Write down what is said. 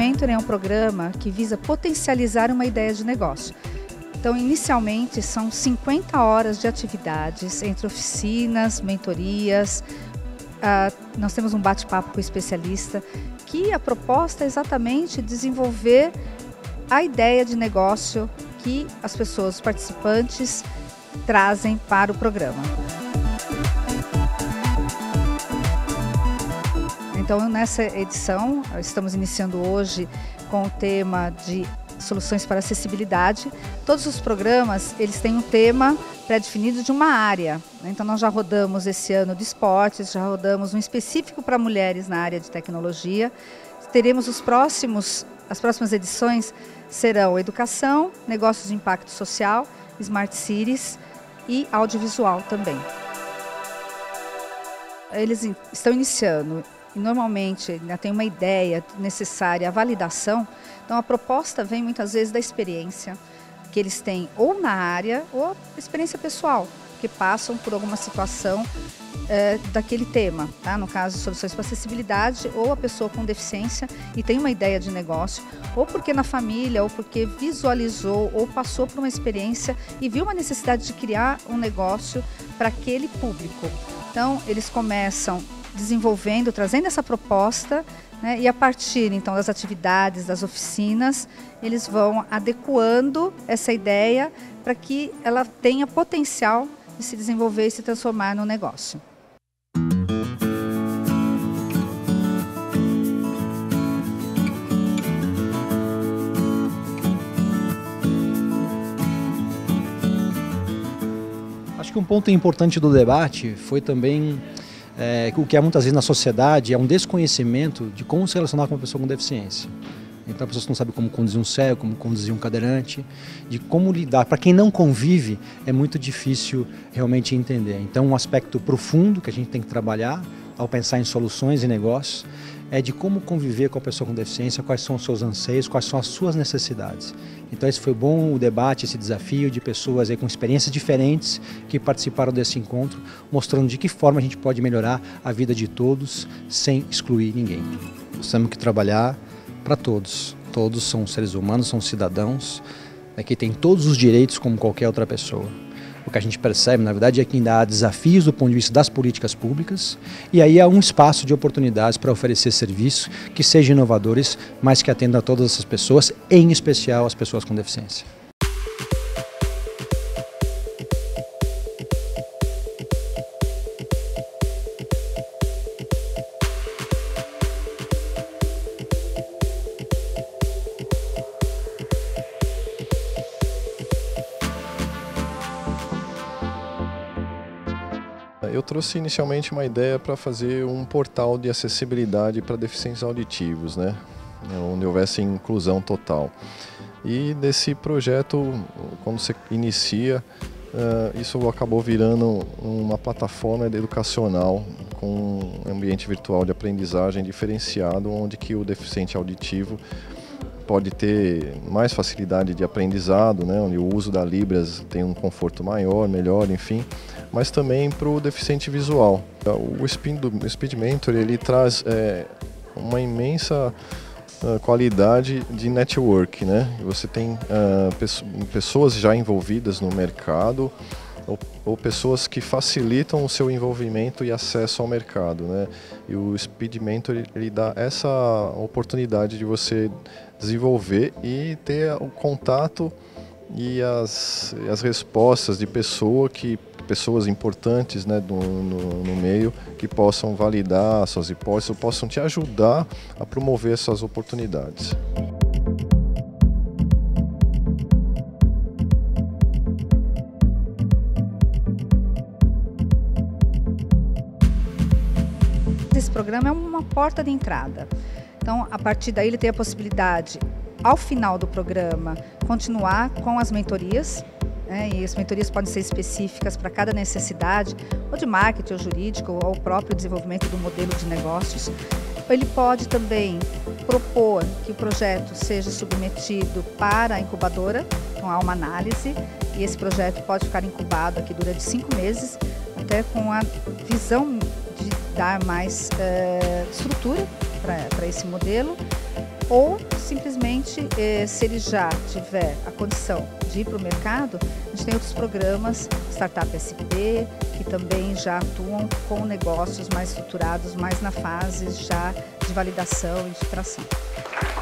Speedmentor é um programa que visa potencializar uma ideia de negócio. Então, inicialmente, são 50 horas de atividades entre oficinas, mentorias. Nós temos um bate-papo com o especialista, que a proposta é exatamente desenvolver a ideia de negócio que as pessoas, os participantes, trazem para o programa. Então, nessa edição, estamos iniciando hoje com o tema de soluções para acessibilidade. Todos os programas, eles têm um tema pré-definido de uma área. Então, nós já rodamos esse ano de esportes, já rodamos um específico para mulheres na área de tecnologia. Teremos as próximas edições serão educação, negócios de impacto social, smart cities e audiovisual também. Eles estão iniciando e normalmente ainda tem uma ideia necessária, a validação. Então a proposta vem muitas vezes da experiência que eles têm ou na área ou experiência pessoal, que passam por alguma situação daquele tema, tá? No caso, soluções para acessibilidade, ou a pessoa com deficiência e tem uma ideia de negócio, ou porque na família, ou porque visualizou, ou passou por uma experiência e viu uma necessidade de criar um negócio para aquele público. Então, eles começam desenvolvendo, trazendo essa proposta, né, e a partir então das atividades, das oficinas, eles vão adequando essa ideia para que ela tenha potencial de se desenvolver e se transformar no negócio. Acho que um ponto importante do debate foi também o que há muitas vezes na sociedade é um desconhecimento de como se relacionar com uma pessoa com deficiência. Então, as pessoas não sabem como conduzir um cego, como conduzir um cadeirante, de como lidar. Para quem não convive, é muito difícil realmente entender. Então, um aspecto profundo que a gente tem que trabalhar ao pensar em soluções e negócios é de como conviver com a pessoa com deficiência, quais são os seus anseios, quais são as suas necessidades. Então, esse foi bom o debate, esse desafio de pessoas aí com experiências diferentes que participaram desse encontro, mostrando de que forma a gente pode melhorar a vida de todos sem excluir ninguém. Nós temos que trabalhar para todos. Todos são seres humanos, são cidadãos, que têm todos os direitos como qualquer outra pessoa. O que a gente percebe, na verdade, é que ainda há desafios do ponto de vista das políticas públicas e aí há um espaço de oportunidades para oferecer serviços que sejam inovadores, mas que atendam a todas essas pessoas, em especial as pessoas com deficiência. Eu trouxe inicialmente uma ideia para fazer um portal de acessibilidade para deficientes auditivos, né? Onde houvesse inclusão total. E desse projeto, quando você inicia, isso acabou virando uma plataforma educacional com um ambiente virtual de aprendizagem diferenciado, onde que o deficiente auditivo pode ter mais facilidade de aprendizado, né? Onde o uso da Libras tem um conforto maior, melhor, enfim, mas também para o deficiente visual. O Speedmentor ele traz uma imensa qualidade de network, né? Você tem pessoas já envolvidas no mercado ou pessoas que facilitam o seu envolvimento e acesso ao mercado, né? E o Speedmentor ele dá essa oportunidade de você desenvolver e ter o contato e as respostas de pessoas importantes, né, no meio, que possam validar suas hipóteses ou possam te ajudar a promover essas oportunidades. Esse programa é uma porta de entrada. Então, a partir daí, ele tem a possibilidade, ao final do programa, continuar com as mentorias, né? E as mentorias podem ser específicas para cada necessidade, ou de marketing, ou jurídico, ou o próprio desenvolvimento do modelo de negócios. Ele pode também propor que o projeto seja submetido para a incubadora, então há uma análise, e esse projeto pode ficar incubado aqui durante 5 meses, até com a visão de dar mais estrutura para esse modelo, ou simplesmente, se ele já tiver a condição de ir para o mercado, a gente tem outros programas, Startup SP, que também já atuam com negócios mais estruturados, mais na fase já de validação e de tração.